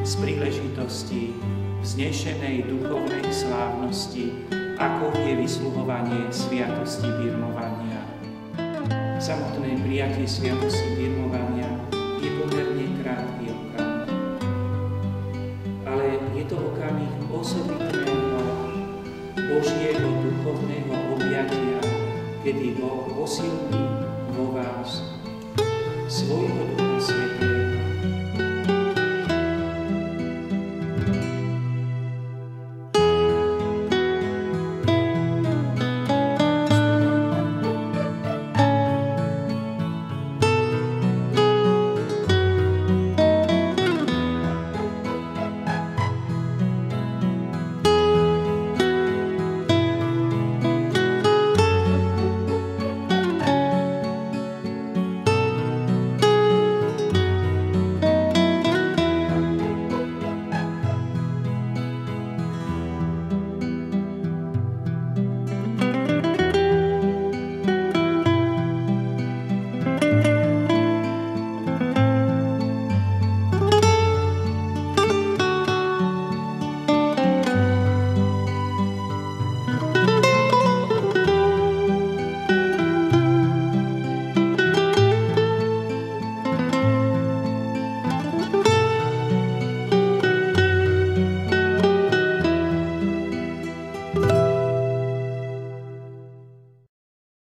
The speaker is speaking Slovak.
z príležitosti vznešenej duchovnej slávnosti, ako je vysluhovanie Sviatosti birmovania. Samotné prijatie Sviatosti birmovania je pomerne krátky okamih. Ale je to okamih osobitného Božieho duchovného objatia, kedy Boh posilní vo vás svojho ducha